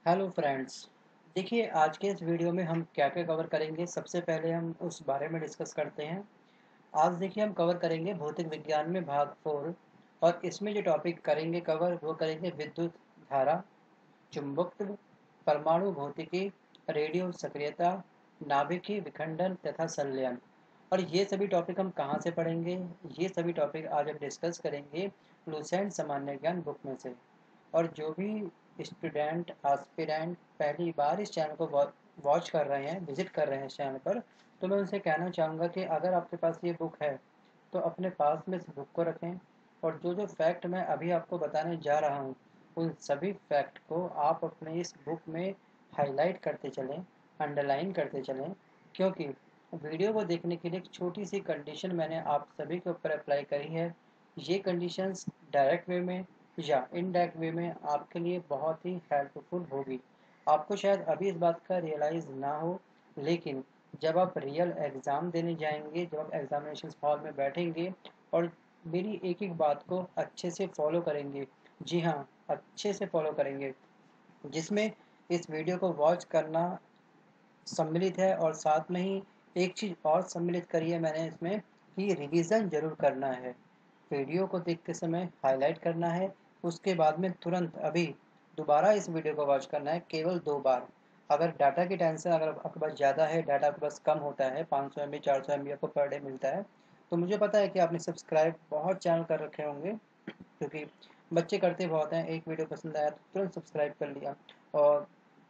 Hello friends. देखिए, आज के इस वीडियो में हम क्या क्या कवर करेंगे। सबसे पहले हम उस बारे में डिस्कस करते हैं। आज देखिए हम कवर करेंगे भौतिक विज्ञान में भाग 4। और इसमें जो टॉपिक करेंगे कवर वो करेंगे विद्युत धारा, चुंबकत्व, परमाणु भौतिकी, रेडियो सक्रियता, नाभिकीय विखंडन तथा संलयन। और ये सभी टॉपिक हम कहाँ से पढ़ेंगे? ये सभी टॉपिक आज हम डिस्कस करेंगे लुसेंट सामान्य ज्ञान बुक में से। और जो भी स्टूडेंट एस्पिरेंट पहली बार इस चैनल को वॉच कर रहे हैं, विजिट कर रहे हैं इस चैनल पर, तो मैं उनसे कहना चाहूँगा कि अगर आपके पास ये बुक है तो अपने पास में इस बुक को रखें। और जो जो फैक्ट मैं अभी आपको बताने जा रहा हूँ उन सभी फैक्ट को आप अपने इस बुक में हाईलाइट करते चलें, अंडरलाइन करते चलें। क्योंकि वीडियो को देखने के लिए एक छोटी सी कंडीशन मैंने आप सभी के ऊपर अप्लाई करी है। ये कंडीशंस डायरेक्ट वे में या इनडायरेक्ट वे में आपके लिए बहुत ही हेल्पफुल होगी। आपको शायद अभी इस बात का रियलाइज़ ना हो, लेकिन जब आप रियल एग्ज़ाम देने जाएंगे, जब आप एग्जामिनेशन हॉल में बैठेंगे और मेरी एक एक बात को अच्छे से फॉलो करेंगे, जी हाँ, अच्छे से फॉलो करेंगे, जिसमें इस वीडियो को वॉच करना सम्मिलित है। और साथ में ही एक चीज़ और सम्मिलित करी है मैंने इसमें कि रिवीजन जरूर करना है। वीडियो को देखते समय हाईलाइट करना है, उसके बाद में तुरंत अभी दोबारा इस वीडियो को वॉच करना है, केवल 2 बार। अगर डाटा की टेंशन अगर आपके पास ज़्यादा है, डाटा आपके पास कम होता है, 500 MB 400 MB आपको पर डे मिलता है, तो मुझे पता है कि आपने सब्सक्राइब बहुत चैनल कर रखे होंगे, क्योंकि बच्चे करते बहुत हैं, एक वीडियो पसंद आया तो तुरंत सब्सक्राइब कर लिया। और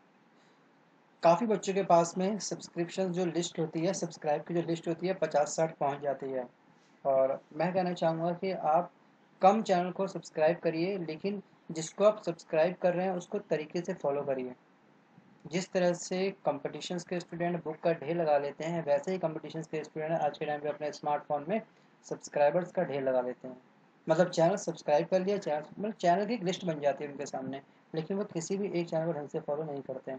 काफ़ी बच्चों के पास में सब्सक्रिप्शन जो लिस्ट होती है, सब्सक्राइब की जो लिस्ट होती है, 50-60 पहुंच जाती है। और मैं कहना चाहूँगा कि आप कम चैनल को सब्सक्राइब करिए, लेकिन जिसको आप सब्सक्राइब कर रहे हैं उसको तरीके से फॉलो करिए। जिस तरह से कंपटीशंस के स्टूडेंट बुक का ढेर लगा लेते हैं, वैसे ही कंपटीशंस के स्टूडेंट आज के टाइम पे अपने स्मार्टफोन में सब्सक्राइबर्स का ढेर लगा लेते हैं। मतलब चैनल सब्सक्राइब कर लिया, चैनल मतलब चैनल की एक लिस्ट बन जाती है उनके सामने, लेकिन वो किसी भी एक चैनल को ढंग से फॉलो नहीं करते हैं।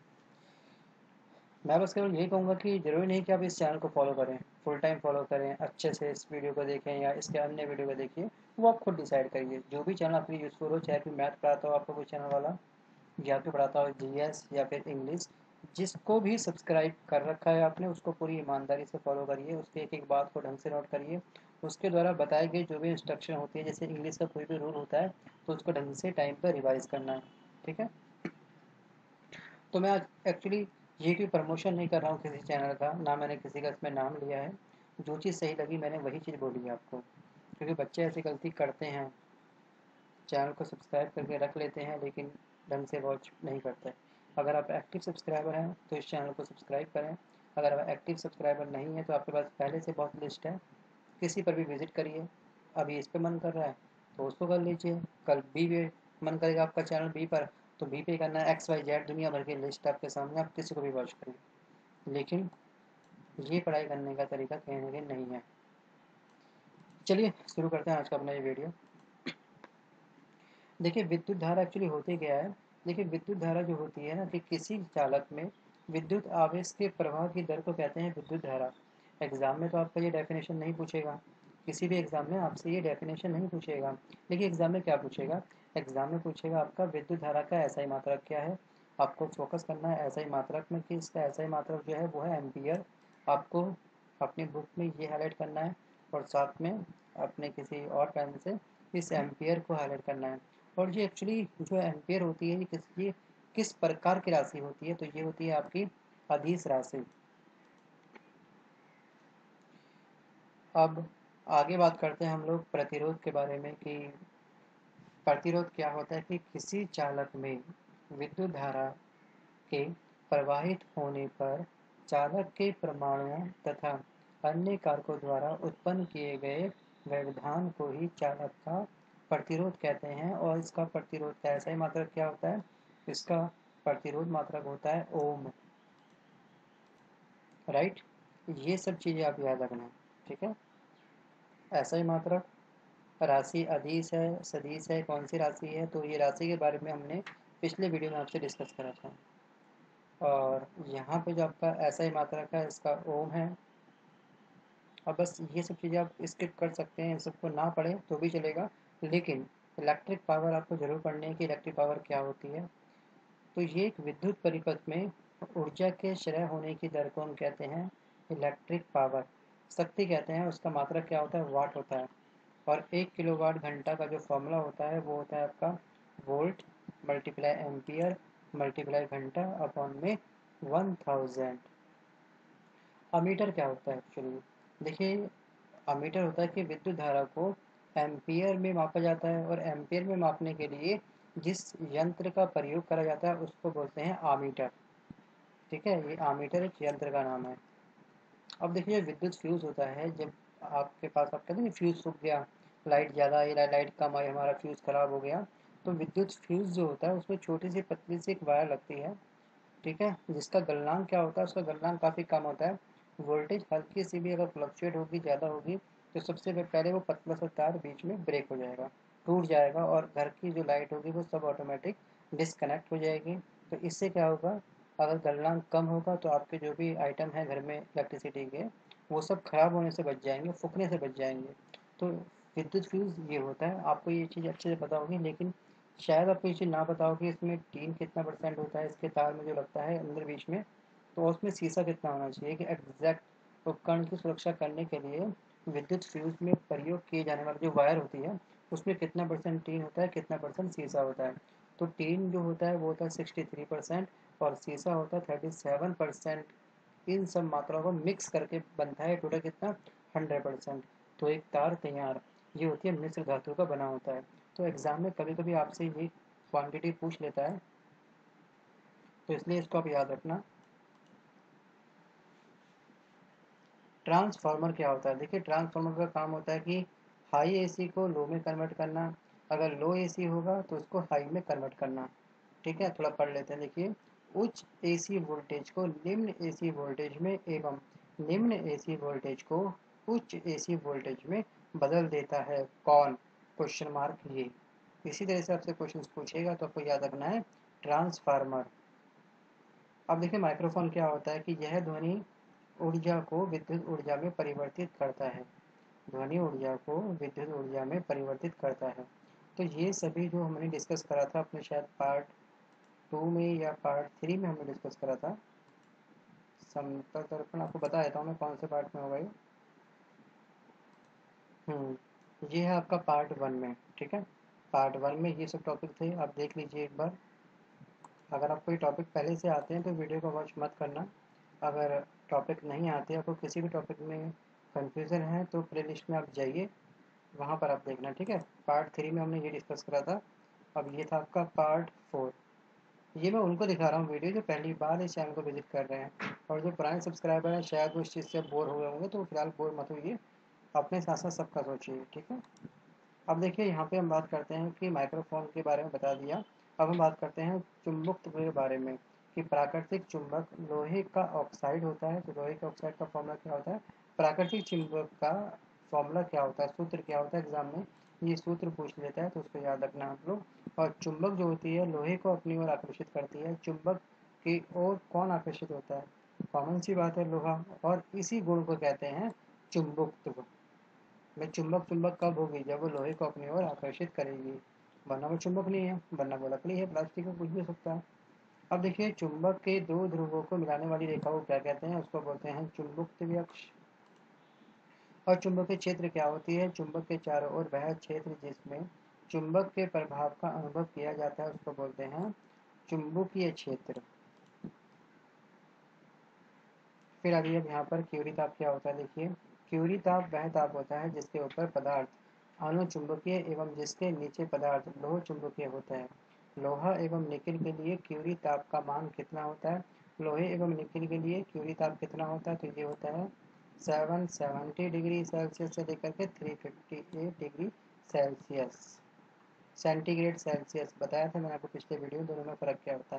मैं बस केवल यही कहूँगा कि ज़रूरी नहीं कि आप इस चैनल को फॉलो करें, फुल टाइम फॉलो करें, अच्छे से इस वीडियो को देखें या इसके अन्य वीडियो को देखिए, वो आप खुद डिसाइड करिए। जो भी चैनल आपके लिए यूज़फुल हो, चाहे फिर मैथ पढ़ाता हो आपको कोई चैनल वाला, या फिर पढ़ाता हो जीएस या फिर इंग्लिश, जिसको भी सब्सक्राइब कर रखा है आपने उसको पूरी ईमानदारी से फॉलो करिए, उसके एक एक बात को ढंग से नोट करिए। उसके द्वारा बताए गए जो भी इंस्ट्रक्शन होती है, जैसे इंग्लिश का कोई भी रूल होता है तो उसको ढंग से टाइम पर रिवाइज करना है। ठीक है। तो मैं आज एक्चुअली ये कोई प्रमोशन नहीं कर रहा हूँ किसी चैनल का, ना मैंने किसी का इसमें नाम लिया है। जो चीज़ सही लगी मैंने वही चीज़ बोली है आपको, क्योंकि बच्चे ऐसी गलती करते हैं, चैनल को सब्सक्राइब करके रख लेते हैं लेकिन ढंग से वॉच नहीं करते। अगर आप एक्टिव सब्सक्राइबर हैं तो इस चैनल को सब्सक्राइब करें। अगर आप एक्टिव सब्सक्राइबर नहीं है तो आपके पास पहले से बहुत लिस्ट है, किसी पर भी विजिट करिए। अभी इस पर मन कर रहा है तो उसको कर लीजिए, कल बी पे मन करेगा आपका चैनल बी पर तो बी पे करना है। XYZ दुनिया भर की लिस्ट आपके सामने, आप किसी को भी वॉच करिए, लेकिन ये पढ़ाई करने का तरीका कहीं ना कहीं नहीं है। चलिए शुरू करते हैं आज का अपना ये वीडियो। देखिए विद्युत धारा एक्चुअली होती क्या है। देखिए विद्युत धारा जो होती है ना, कि किसी चालक में विद्युत आवेश के प्रवाह की दर को कहते हैं विद्युत धारा। एग्जाम में तो आपका ये डेफिनेशन नहीं पूछेगा, किसी भी एग्जाम में आपसे ये डेफिनेशन नहीं पूछेगा, लेकिन एग्जाम में क्या पूछेगा? एग्जाम में पूछेगा आपका विद्युत धारा का ऐसा ही मात्रक क्या है। आपको फोकस करना है ऐसा ही मात्रक में, कि इसका ऐसा ही मात्रक जो है वो है एम्पियर। आपको अपनी बुक में ये हाईलाइट करना है, और साथ में अपने किसी और पेन से इस एम्पियर को हाईलाइट करना है। और ये एक्चुअली जो एम्पियर होती है ये किस प्रकार की राशि होती है? तो ये होती है आपकी अदिश राशि। अब आगे बात करते हैं हम लोग प्रतिरोध के बारे में, कि प्रतिरोध क्या होता है। कि किसी चालक में विद्युत धारा के प्रवाहित होने पर चालक के परमाणुओं तथा अन्य कारकों द्वारा उत्पन्न किए गए व्यवधान को ही चालक का प्रतिरोध कहते हैं। और इसका प्रतिरोध का ऐसा ही मात्रक क्या होता है? इसका प्रतिरोध मात्रक होता है ओम। राइट। ये सब चीज़ें आप याद रखना। ठीक है। ऐसा ही मात्रक, राशि अदिश है, सदिश है, कौन सी राशि है, तो ये राशि के बारे में हमने पिछले वीडियो में आपसे डिस्कस करा था। और यहाँ पे जो आपका ऐसा ही मात्रक है इसका ओम है। और बस ये सब चीज़ें आप स्किप कर सकते हैं, इन सबको ना पढ़ें तो भी चलेगा, लेकिन इलेक्ट्रिक पावर आपको ज़रूर पढ़नी है कि इलेक्ट्रिक पावर क्या होती है। तो ये एक विद्युत परिपथ में ऊर्जा के क्षय होने की दर को हम कहते हैं इलेक्ट्रिक पावर, शक्ति कहते हैं। उसका मात्रक क्या होता है? वाट होता है। और 1 किलोवाट घंटा का जो फॉर्मूला होता है वो होता है आपका वोल्ट मल्टीप्लाई एम्पियर मल्टीप्लाई घंटा अपॉन में 1000। अमीटर क्या होता है एक्चुअली? देखिए, अमीटर होता है कि विद्युत धारा को एम्पियर में मापा जाता है, और एम्पियर में मापने के लिए जिस यंत्र का प्रयोग करा जाता है उसको बोलते हैं आमीटर। ठीक है, ये आमीटर एक यंत्र का नाम है। अब देखिए, विद्युत फ्यूज होता है, जब आपके पास आप कहते हैं फ्यूज सूख गया, लाइट ज़्यादा आई, लाइट कम आई, हमारा फ्यूज खराब हो गया, तो विद्युत फ्यूज जो होता है उसमें छोटी सी पतली सी एक वायर लगती है। ठीक है, जिसका गलनांक क्या होता है? उसका गलनांक काफ़ी कम होता है। वोल्टेज हल्की सी भी अगर फ्लक्चुएट होगी, ज़्यादा होगी, तो सबसे पहले वो पतला सा तार बीच में ब्रेक हो जाएगा, टूट जाएगा, और घर की जो लाइट होगी वो सब ऑटोमेटिक डिस्कनेक्ट हो जाएगी। तो इससे क्या होगा? अगर गलनांक कम होगा तो आपके जो भी आइटम है घर में इलेक्ट्रिसिटी के, वो सब खराब होने से बच जाएंगे, फूकने से बच जाएंगे। तो विद्युत फ्यूज ये होता है। आपको ये चीज़ अच्छे से पता होगी, लेकिन शायद आपको ये चीज़ ना पता हो कि इसमें टीन कितना परसेंट होता है, इसके तार में जो लगता है अंदर बीच में, तो उसमें शीशा कितना होना चाहिए, कि एग्जैक्ट उपकरण की सुरक्षा करने के लिए विद्युत फ्यूज में प्रयोग किए जाने वाली जो वायर होती है उसमें कितना परसेंट टीन होता है, कितना परसेंट शीशा होता है। तो टीन जो होता है वो होता है 63%, और शीशा होता है 37%। इन सब मात्राओं को मिक्स करके बनता है टोटल कितना? 100%। तो एक तार तैयार, ये होती है मिश्र धातु का बना होता है। तो एग्जाम में कभी कभी आपसे ये क्वांटिटी पूछ लेता है, तो इसलिए इसको आप याद रखना। ट्रांसफार्मर क्या होता है? देखिए, ट्रांसफार्मर का काम होता है कि हाई एसी को लो में कन्वर्ट करना, अगर लो एसी होगा तो उसको हाई में कन्वर्ट करना। ठीक है, थोड़ा पढ़ लेते हैं। देखिए, उच्च एसी वोल्टेज को निम्न एसी वोल्टेज में एवं निम्न एसी वोल्टेज को उच्च एसी वोल्टेज में बदल देता है कौन? क्वेश्चन मार्क ये। इसी तरह से आपसे क्वेश्चन पूछेगा तो आपको याद रखना है ट्रांसफार्मर। अब देखिए, माइक्रोफोन क्या होता है? कि यह ध्वनि ऊर्जा को विद्युत ऊर्जा में परिवर्तित करता है। ध्वनि ऊर्जा को विद्युत ऊर्जा में परिवर्तित करता है। तो ये सभी जो हमने डिस्कस करा था अपने शायद पार्ट 2 में या पार्ट 3 में हमने डिस्कस करा था। समतल दर्पण आपको बता देता हूँ मैं कौन से पार्ट में होगा ये। ये है आपका पार्ट 1 में। ठीक है, पार्ट 1 में ये सब टॉपिक थे, आप देख लीजिए एक बार। अगर आपको ये टॉपिक पहले से आते हैं तो वीडियो को वॉच मत करना। अगर टॉपिक नहीं आते, आपको किसी भी टॉपिक में कन्फ्यूज़न है, तो प्लेलिस्ट में आप जाइए, वहाँ पर आप देखना। ठीक है, पार्ट 3 में हमने ये डिस्कस करा था। अब ये था आपका पार्ट 4। ये मैं उनको दिखा रहा हूँ वीडियो जो पहली बार इस चैनल को विजिट कर रहे हैं, और जो पुराने सब्सक्राइबर हैं शायद वो इस चीज़ से बोर हो गए होंगे, तो फिलहाल बोर मत होइए, अपने साथ साथ सबका सोचिए। ठीक है, अब देखिए, यहाँ पे हम बात करते हैं कि माइक्रोफोन के बारे में बता दिया। अब हम बात करते हैं चुंबकत्व के बारे में, कि प्राकृतिक चुंबक लोहे का ऑक्साइड होता है। तो लोहे के ऑक्साइड का फॉर्मूला क्या होता है? प्राकृतिक चुंबक का फॉर्मूला क्या होता है, सूत्र क्या होता है? एग्जाम में ये सूत्र पूछ लेता है, तो उसको याद रखना आप लोग। और चुंबक जो होती है लोहे को अपनी ओर आकर्षित करती है। चुंबक की ओर कौन आकर्षित होता है? कॉमन सी बात है, लोहा। और इसी गुण को कहते हैं चुंबकत्व। में चुंबक चुंबक कब होगी? जब वो लोहे को अपनी ओर आकर्षित करेगी, वरना वो चुंबक नहीं है, वरना वो लकड़ी है, प्लास्टिक है, कुछ भी हो सकता है। अब देखिए, चुंबक के दो ध्रुवों को मिलाने वाली रेखा को क्या कहते हैं? उसको बोलते हैं चुंबकत्व अक्ष। और चुंबकीय क्षेत्र क्या होती है? चुंबक के चारों ओर वह क्षेत्र जिसमें चुंबक के प्रभाव का अनुभव किया जाता है उसको बोलते हैं चुंबकीय क्षेत्र। फिर अभी अब यहाँ पर क्यूरी ताप क्या होता है? देखिए, क्यूरी ताप वह ताप होता है जिसके ऊपर पदार्थ अनुचुंबकीय एवं जिसके नीचे पदार्थ लोह चुंबकीय होता है। लोहा एवं निकिल के लिए क्यूरी ताप का मान कितना होता है? लोहे एवं निकिल के लिए क्यूरी ताप कितना होता है? तो ये होता है 770 डिग्री सेल्सियस से लेकर के 358 डिग्री सेल्सियस, सेंटीग्रेड सेल्सियस। बताया था मैंने आपको पिछले वीडियो, दोनों में फ़र्क क्या होता है।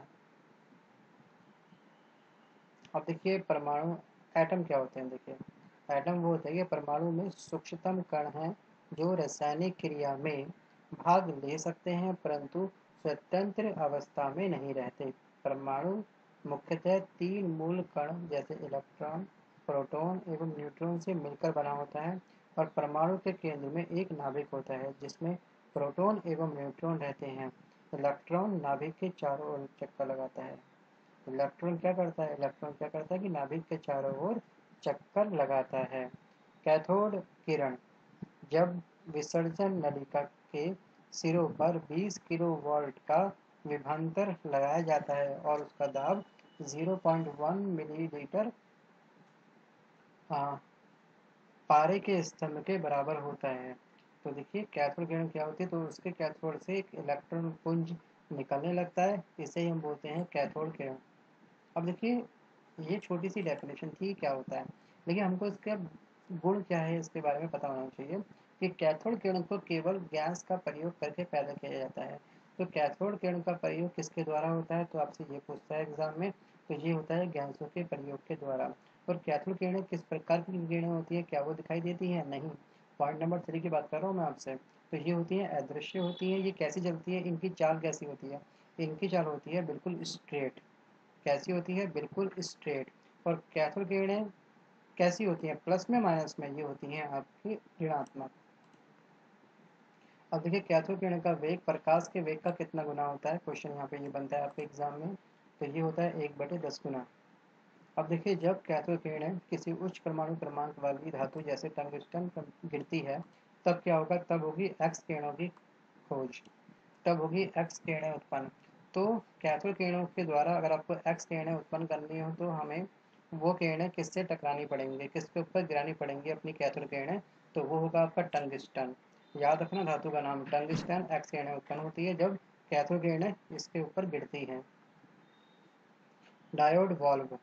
अब देखिए, परमाणु एटम क्या होते हैं? देखिए, एटम वो होते हैं कि परमाणु में सूक्ष्मतम कण हैं जो रासायनिक क्रिया में भाग ले सकते हैं परंतु स्वतंत्र अवस्था में नहीं रहते। परमाणु मुख्यतः तीन मूल कण जैसे इलेक्ट्रॉन, प्रोटॉन एवं न्यूट्रॉन से मिलकर बना होता है। और परमाणु के केंद्र में एक नाभिक होता है जिसमें प्रोटॉन एवं न्यूट्रॉन रहते हैं। इलेक्ट्रॉन नाभिक के चारों ओर चक्कर लगाता है। इलेक्ट्रॉन क्या करता है? इलेक्ट्रॉन क्या करता है कि नाभिक के चारों ओर चक्कर लगाता है। कैथोड किरण, जब विसर्जन नलिका के सिरों पर 20 किलोवाल्ट का विभवांतर लगाया जाता है और उसका दाब 0.1 मिलीलीटर पारे के स्तंभ के बराबर होता है। तो देखिए कैथोड किरण क्या होती है, तो उसके कैथोड से एक इलेक्ट्रॉन पुंज निकलने लगता है, इसे ही हम बोलते हैं कैथोड किरण। अब देखिए ये छोटी सी डेफिनेशन थी क्या होता है, लेकिन हमको इसका गुण क्या है इसके बारे में पता होना चाहिए कि कैथोड किरण को केवल गैस का प्रयोग करके पैदा किया जाता है। तो कैथोड किरण का प्रयोग किसके द्वारा होता है, तो आपसे ये पूछता है एग्जाम में, तो ये होता है गैसों के प्रयोग के द्वारा। और कैथोड किरणें किस प्रकार की किरणें होती है, क्या वो दिखाई देती है? नहीं। पॉइंट नंबर 3 की बात कर रहा हूँ मैं आपसे। तो ये होती है अदृश्य होती है। ये कैसी जलती है, इनकी चाल कैसी होती है? इनकी चाल होती है बिल्कुल स्ट्रेट। कैसी होती है? बिल्कुल स्ट्रेट। और कैथोड किरणें कैसी होती हैं? प्लस में माइनस में, ये होती हैं आपकी ऋणात्मक। अब देखिए कैथोड किरण का वेग प्रकाश के वेग का कितना गुना होता है, क्वेश्चन यहाँ पे ये बनता है आपके एग्जाम में। तो ये होता है 1/10 गुना। अब देखिए जब कैथोड किरणें किसी उच्च परमाणु क्रमांक वाली धातु जैसे टंगस्टन पर गिरती है, तब क्या होगा? तब होगी एक्स किरणों की खोज, तब होगी एक्स किरणें उत्पन्न। तो कैथोड किरणों के द्वारा अगर आपको एक्स किरणें उत्पन्न करनी हो तो हमें वो किरणें किससे टकरानी पड़ेंगी, किसके ऊपर गिरानी पड़ेंगी अपनी कैथोड किरणें? तो वो होगा आपका टंगस्टन। याद रखना धातु का नाम टंगस्टन। एक्स किरणें उत्पन्न होती है जब कैथोड किरणें इसके ऊपर गिरती हैं। डायोड वाल्व,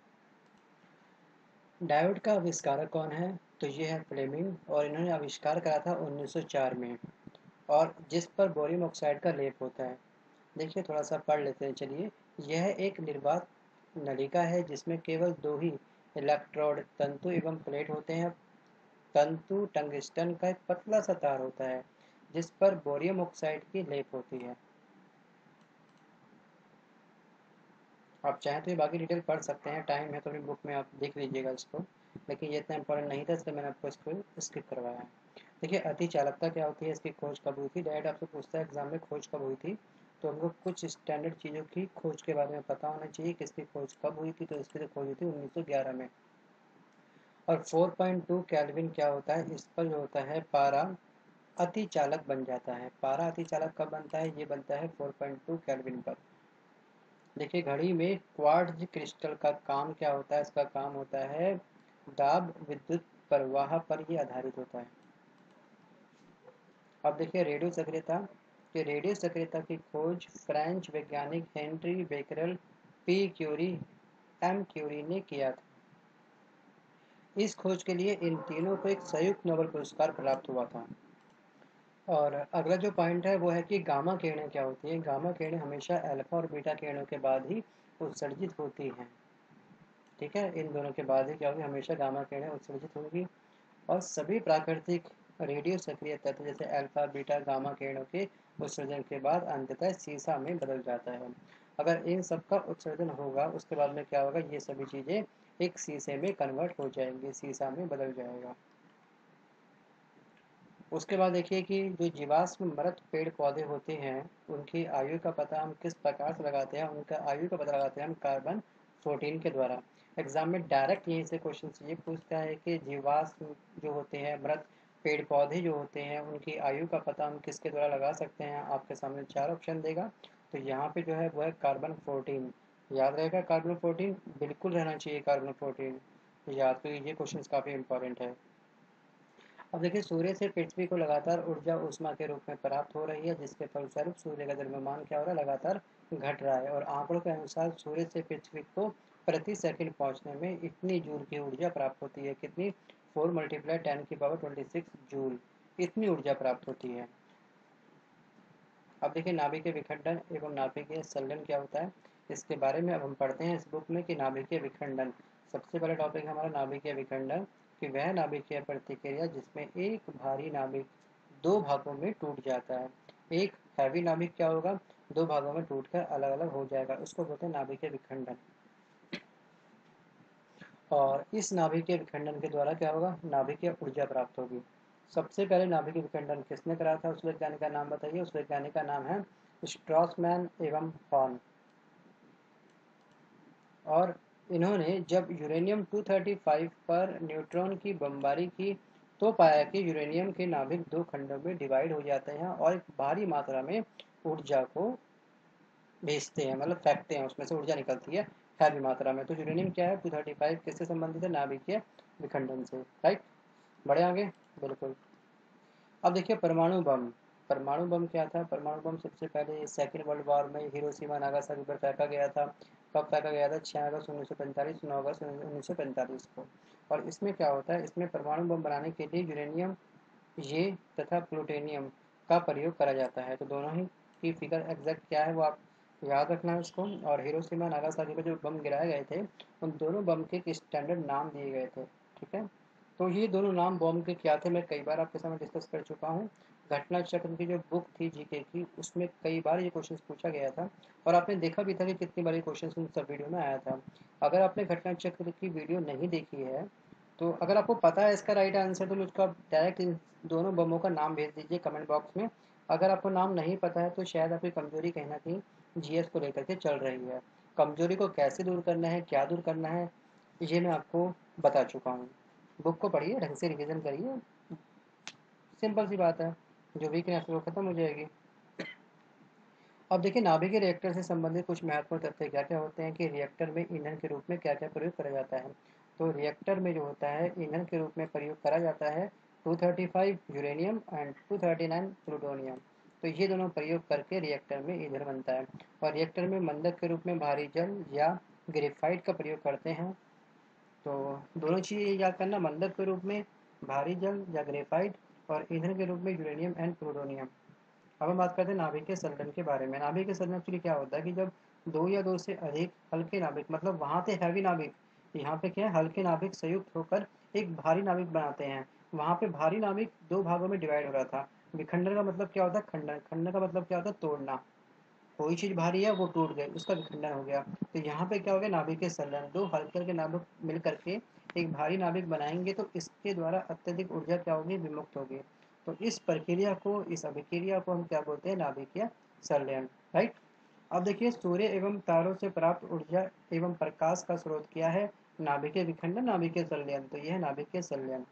डायोड का आविष्कारक कौन है? तो ये है फ्लेमिंग, और इन्होंने आविष्कार करा था 1904 में, और जिस पर बोरियम ऑक्साइड का लेप होता है। देखिए थोड़ा सा पढ़ लेते हैं चलिए। यह एक निर्वात नलिका है जिसमें केवल दो ही इलेक्ट्रोड तंतु एवं प्लेट होते हैं। तंतु टंगस्टन का एक पतला सा तार होता है जिस पर बोरियम ऑक्साइड की लेप होती है। आप चाहें तो ये बाकी डिटेल पढ़ सकते हैं, टाइम है तो अपनी बुक में आप देख लीजिएगा इसको, लेकिन ये इतना इंपॉर्टेंट नहीं था इसलिए मैंने आपको इसको स्किप करवाया है। देखिए अति चालकता क्या होती है, इसकी खोज कब हुई थी? डायरेक्ट आपसे पूछता है एग्जाम में खोज कब हुई थी, तो हमको कुछ स्टैंडर्ड चीज़ों की खोज के बारे में पता होना चाहिए कि इसकी खोज कब हुई थी। तो इसकी तो खोज हुई थी 1911 में। और 4.2 केल्विन क्या होता है, इस पर जो होता है पारा अति चालक बन जाता है। पारा अति चालक कब बनता है? ये बनता है 4.2 केल्विन पर। देखिए घड़ी में क्वार्ट्ज क्रिस्टल का काम क्या होता है? इसका काम होता है दाब विद्युत प्रवाह पर ये आधारित होता है। अब देखिए रेडियो सक्रियता, कि रेडियो सक्रियता की खोज फ्रेंच वैज्ञानिक Henri Becquerel, P Curie, M Curie ने किया था। इस खोज के लिए इन तीनों को एक संयुक्त नोबेल पुरस्कार प्राप्त हुआ था। और अगला जो पॉइंट है वो है कि गामा किरणें क्या होती हैं। गामा किरणें हमेशा अल्फा और बीटा किरणों के बाद ही उत्सर्जित होती हैं। ठीक है, इन दोनों के बाद ही क्या होगी? हमेशा गामा किरणें उत्सर्जित होंगी। और सभी प्राकृतिक रेडियो सक्रिय तत्व जैसे अल्फा बीटा गामा किरणों के उत्सर्जन के बाद अंततः सीसा में बदल जाता है। अगर इन सब का उत्सर्जन होगा उसके बाद में क्या होगा? ये सभी चीज़ें एक सीसे में कन्वर्ट हो जाएंगी, सीसा में बदल जाएगा। उसके बाद देखिए कि जो जीवाश्म मृत पेड़ पौधे होते हैं उनकी आयु का पता हम किस प्रकार से लगाते हैं? उनका आयु का पता लगाते हैं हम कार्बन 14 के द्वारा। एग्जाम में डायरेक्ट यहीं से क्वेश्चन ये पूछता है कि जीवाश्म जो होते हैं मृत पेड़ पौधे जो होते हैं उनकी आयु का पता हम किसके द्वारा लगा सकते हैं? आपके सामने 4 ऑप्शन देगा, तो यहाँ पे जो है वो है कार्बन 14। याद रहेगा कार्बन 14, बिल्कुल रहना चाहिए कार्बन 14, तो याद करिए, ये क्वेश्चन काफ़ी इंपॉर्टेंट है। अब देखिए सूर्य से पृथ्वी को लगातार ऊर्जा ऊष्मा के रूप में प्राप्त हो रही है, जिसके फलस्वरूप सूर्य का द्रव्यमान क्या हो रहा है? लगातार घट रहा है। और आंकड़ों के अनुसार सूर्य से पृथ्वी को प्रति सेकंड पहुंचने में इतनी जूल की ऊर्जा प्राप्त होती है। कितनी? 4 × 10⁻26 जूल, इतनी ऊर्जा प्राप्त होती है। अब देखिए नाभिकीय विखंडन एवं नाभिकीय संलयन क्या होता है, इसके बारे में अब हम पढ़ते हैं इस बुक में कि नाभिकीय विखंडन। सबसे पहला टॉपिक हमारा नाभिकीय विखंडन, कि वह नाभिकीय प्रतिक्रिया जिसमें एक भारी नाभिक दो भागों में टूट जाता है। एक हैवी नाभिक क्या होगा? दो भागों में टूटकर अलग अलग हो जाएगा, उसको बोलते हैं नाभिकीय विखंडन। और इस नाभिकीय विखंडन के द्वारा क्या होगा? नाभिकीय ऊर्जा प्राप्त होगी। सबसे पहले नाभिकीय विखंडन किसने करा था? उस वैज्ञानिक का नाम बताइए। उस वैज्ञानिक का नाम है स्ट्रॉसमैन एवं हॉर्न। और इन्होंने जब यूरेनियम 235 पर न्यूट्रॉन की बमबारी की तो पाया कि यूरेनियम के नाभिक दो खंडों में डिवाइड हो जाते हैं और एक भारी मात्रा में ऊर्जा को भेजते हैं, मतलब फेंकते हैं, उसमें से ऊर्जा निकलती है हैवी मात्रा में। तो यूरेनियम क्या है, 235 किससे संबंधित है, नाभिकीय विखंडन से, राइट। बढ़े आगे, बिल्कुल। अब देखिए परमाणु बम। परमाणु बम क्या था, परमाणु बम सबसे पहले सेकेंड वर्ल्ड वॉर में हिरोशिमा नागासाकी पर फेंका गया था। कब फेंका गया था, 6 अगस्त 1945, 9 अगस्त 1945 को। और इसमें क्या होता है, इसमें परमाणु बम बनाने के लिए यूरेनियम ये तथा प्लूटोनियम का प्रयोग करा जाता है। तो दोनों ही की फिगर एग्जैक्ट क्या है वो आप याद रखना है उसको। और हिरोशिमा नागासाकी पर जो बम गिराए गए थे उन दोनों बम के एक स्टैंडर्ड नाम दिए गए थे, ठीक है। तो ये दोनों नाम बॉम्ब के क्या थे मैं कई बार आपके सामने डिस्कस कर चुका हूँ। घटना चक्र की जो बुक थी जीके की उसमें कई बार ये क्वेश्चन पूछा गया था और आपने देखा भी था कि कितनी बार ये क्वेश्चन उन सब वीडियो में आया था। अगर आपने घटना चक्र की वीडियो नहीं देखी है तो अगर आपको पता है इसका राइट आंसर तो मुझको आप डायरेक्ट इन दोनों बमों का नाम भेज दीजिए कमेंट बॉक्स में। अगर आपको नाम नहीं पता है तो शायद आपकी कमजोरी कहीं ना कहीं जीएस को लेकर के चल रही है। कमजोरी को कैसे दूर करना है, क्या दूर करना है, ये मैं आपको बता चुका हूँ। बुक को पढ़िए, ढंग से रिवीजन करिए, सिंपल सी बात है, जो वीकनेस है वो खत्म हो जाएगी। अब देखिए नाभिकीय रिएक्टर से संबंधित कुछ महत्वपूर्ण तथ्य क्या क्या होते हैं कि रिएक्टर में ईंधन के रूप में क्या क्या प्रयोग करा जाता है। तो रिएक्टर में जो होता है ईंधन के रूप में प्रयोग करा जाता है 235 यूरेनियम एंड 239 प्लूटोनियम। तो ये दोनों प्रयोग करके रिएक्टर में ईंधन बनता है। और रिएक्टर में मंदक के रूप में भारी जल या ग्रेफाइट का प्रयोग करते हैं। तो दोनों चीज़ याद करना, मंदक के रूप में भारी जल या ग्रेफाइट और ईंधन के रूप में यूरेनियम एंड प्लूटोनियम। अब हम बात करते हैं नाभिकीय संलयन के बारे में। नाभिकीय संलयन एक्चुअली क्या होता है कि जब दो या दो से अधिक हल्के नाभिक, मतलब वहाँ थे हैवी नाभिक, यहाँ पे क्या है हल्के नाभिक संयुक्त होकर एक भारी नाभिक बनाते हैं। वहाँ पे भारी नाभिक दो भागों में डिवाइड हो रहा था। विखंडन का मतलब क्या होता है, खंडन, खंडन का मतलब क्या होता है, तोड़ना। कोई चीज भारी है वो टूट गई, उसका विखंडन हो गया। तो यहाँ पे क्या हो गया, नाभिकीय संलयन, दो हल्के हल्के नाभिक मिल करके एक भारी नाभिक बनाएंगे तो इसके द्वारा अत्यधिक ऊर्जा क्या होगी, विमुक्त होगी। तो इस प्रक्रिया को, इस अभिक्रिया को हम क्या बोलते हैं, नाभिकीय संलयन, राइट। अब देखिए सूर्य एवं तारों से प्राप्त ऊर्जा एवं प्रकाश का स्रोत क्या है, नाभिकीय विखंडन, नाभिकीय संलयन। तो यह है नाभिकीय संलयन।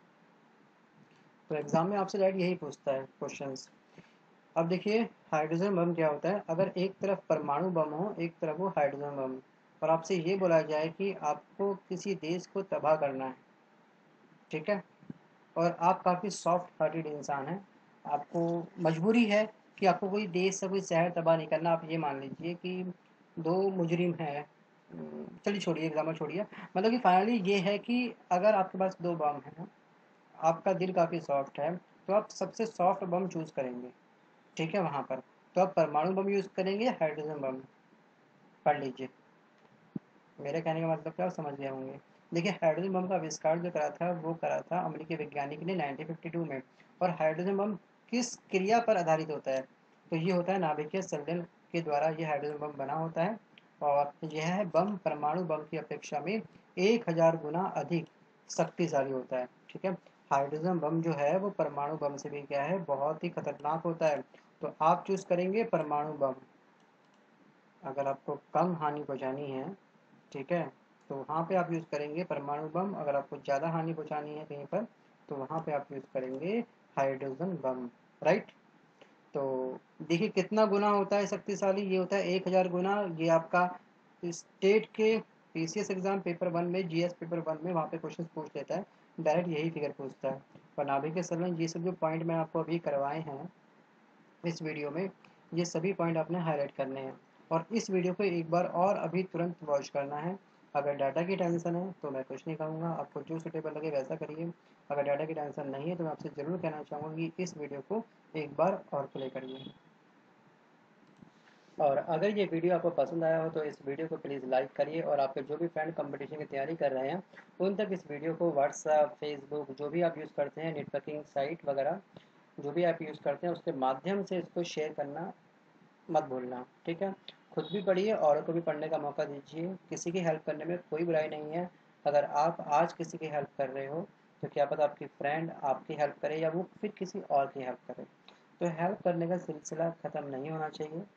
तो एग्जाम में आपसे डायरेक्ट यही पूछता है क्वेश्चन। अब देखिए हाइड्रोजन बम क्या होता है, अगर एक तरफ परमाणु बम हो एक तरफ हो हाइड्रोजन बम और आपसे ये बोला जाए कि आपको किसी देश को तबाह करना है, ठीक है, और आप काफ़ी सॉफ्ट हार्टेड इंसान हैं, आपको मजबूरी है कि आपको कोई देश से कोई शहर तबाह नहीं करना। आप ये मान लीजिए कि दो मुजरिम हैं, चलिए छोड़िए एग्जाम्पल छोड़िए, मतलब कि फाइनली ये है कि अगर आपके पास दो बम हैं, आपका दिल काफ़ी सॉफ्ट है, तो आप सबसे सॉफ्ट बम चूज़ करेंगे, ठीक है, वहाँ पर। तो आप परमाणु बम यूज़ करेंगे या हाइड्रोजन बम, पढ़ लीजिए। मेरे कहने का मतलब क्या आप समझ गए होंगे। देखिए हाइड्रोजन बम का आविष्कार जो करा था वो करा था अमेरिकी वैज्ञानिक ने 1952 में। और हाइड्रोजन बम किस क्रिया पर आधारित होता है, तो ये होता है नाभिकीय संलयन के द्वारा ये हाइड्रोजन बम बना होता है। और यह है बम परमाणु बम की अपेक्षा में 1000 गुना अधिक शक्तिशाली होता है, ठीक है। हाइड्रोजन बम जो है वो परमाणु बम से भी क्या है, बहुत ही खतरनाक होता है। तो आप चूज करेंगे परमाणु बम अगर आपको कम हानि पहुंचानी है, ठीक है, तो वहाँ पे आप यूज़ करेंगे परमाणु बम। अगर आपको ज़्यादा हानि पहुंचानी है कहीं पर तो वहाँ पे आप यूज़ करेंगे हाइड्रोजन बम, राइट। तो देखिए कितना गुना होता है शक्तिशाली, ये होता है 1000 गुना। ये आपका स्टेट के पीसीएस एग्जाम पेपर वन में, जीएस पेपर वन में वहाँ पे क्वेश्चन पूछ लेता है, डायरेक्ट यही फिगर पूछता है। और नाभिकीय संलयन ये सब जो पॉइंट मैं आपको अभी करवाए हैं इस वीडियो में, ये सभी पॉइंट आपने हाईलाइट करने हैं। और इस वीडियो को एक बार और अभी तुरंत वॉच करना है। अगर डाटा की टेंशन है तो मैं कुछ नहीं कहूँगा, आपको जो सुटेबल लगे वैसा करिए। अगर डाटा की टेंशन नहीं है तो मैं आपसे ज़रूर कहना चाहूँगा कि इस वीडियो को एक बार और प्ले करिए। और अगर ये वीडियो आपको पसंद आया हो तो इस वीडियो को प्लीज़ लाइक करिए और आपके जो भी फ्रेंड कंपटीशन की तैयारी कर रहे हैं उन तक इस वीडियो को व्हाट्सएप, फेसबुक, जो भी आप यूज़ करते हैं नेटवर्किंग साइट वगैरह, जो भी आप यूज़ करते हैं उसके माध्यम से इसको शेयर करना मत भूलना, ठीक है। खुद भी पढ़िए, औरों को भी पढ़ने का मौका दीजिए, किसी की हेल्प करने में कोई बुराई नहीं है। अगर आप आज किसी की हेल्प कर रहे हो तो क्या पता आपकी फ्रेंड आपकी हेल्प करे या वो फिर किसी और की हेल्प करे। तो हेल्प करने का सिलसिला ख़त्म नहीं होना चाहिए।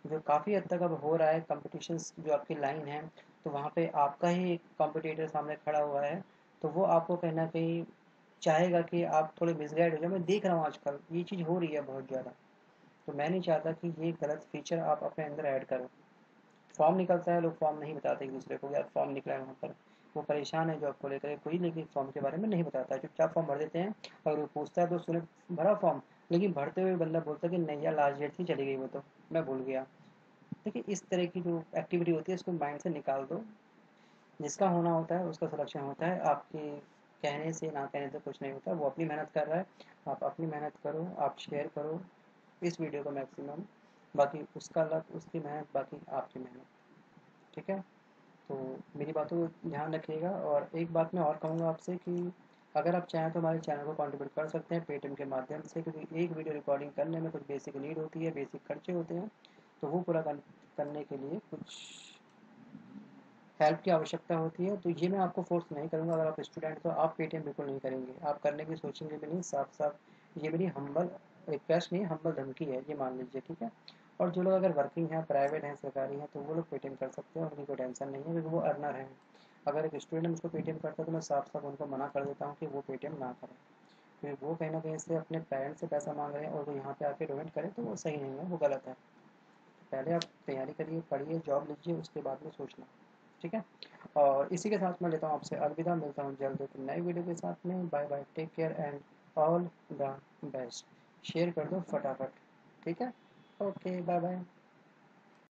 जो काफ़ी हद तक अब हो रहा है कॉम्पिटिशन्स, जो आपकी लाइन है, तो वहाँ पे आपका ही एक कॉम्पिटिटर सामने खड़ा हुआ है, तो वो आपको कहीं ना कहीं चाहेगा कि आप थोड़े मिसगाइड हो जाए। मैं देख रहा हूँ आजकल ये चीज़ हो रही है बहुत ज़्यादा, तो मैं नहीं चाहता कि ये गलत फीचर आप अपने अंदर ऐड करो। फॉर्म निकलता है, लोग फॉर्म नहीं बताते एक दूसरे को, यार फॉर्म निकला है वहाँ पर, वो परेशान है जॉब को लेकर, कोई लेकिन फॉर्म के बारे में नहीं बताता है, चुपचाप फॉर्म भर देते हैं। और वो पूछता है तो उसने भरा फॉर्म, लेकिन भरते हुए बंदा बोलता है कि नहीं यार लास्ट डेट थी चली गई वो तो, मैं भूल गया। देखिए इस तरह की जो एक्टिविटी होती है इसको माइंड से निकाल दो। जिसका होना होता है उसका सिलेक्शन होता है, आपके कहने से ना कहने से कुछ नहीं होता। वो अपनी मेहनत कर रहा है, आप अपनी मेहनत करो, आप शेयर करो इस वीडियो को मैक्सिमम, बाकी उसका लक उसकी मेहनत, बाकी आपकी मेहनत। ठीक है, तो मेरी बातों को ध्यान रखिएगा। और एक बात मैं और कहूँगा आपसे कि अगर आप चाहें तो हमारे चैनल को कंट्रीब्यूट कर सकते हैं पेटीएम के माध्यम से, क्योंकि एक वीडियो रिकॉर्डिंग करने में कुछ बेसिक नीड होती है, बेसिक खर्चे होते हैं, तो वो पूरा करने के लिए कुछ हेल्प की आवश्यकता होती है। तो ये मैं आपको फोर्स नहीं करूँगा, अगर आप स्टूडेंट तो आप पेटीएम बिल्कुल नहीं करेंगे, आप करने की सोचेंगे भी नहीं। साफ साफ ये मेरी हम्बल रिक्वेस्ट नहीं, हम्बल धमकी है, ये मान लीजिए। ठीक है, और जो लोग अगर वर्किंग हैं, प्राइवेट हैं, सरकारी हैं, तो वो लोग पेटीएम कर सकते हैं, उनकी कोई टेंशन नहीं है, क्योंकि वो अर्नर हैं। अगर एक स्टूडेंट मुझको पेटीएम करता है तो मैं साफ साफ उनको मना कर देता हूँ कि वो पेटीएम ना करें, क्योंकि वो कहीं ना कहीं से अपने पेरेंट्स से पैसा मांग रहे हैं और वो यहाँ पे आके डोनेट करें, तो वो सही नहीं है, वो गलत है। पहले आप तैयारी करिए, पढ़िए, जॉब लीजिए, उसके बाद में सोचना। ठीक है, और इसी के साथ मैं लेता हूँ आपसे अलविदा, मिलता हूँ जल्द एक नई वीडियो के साथ में। Bye bye, take care and all the best. Share कर दो फटाफट। ठीक है, ओके, बाय बाय।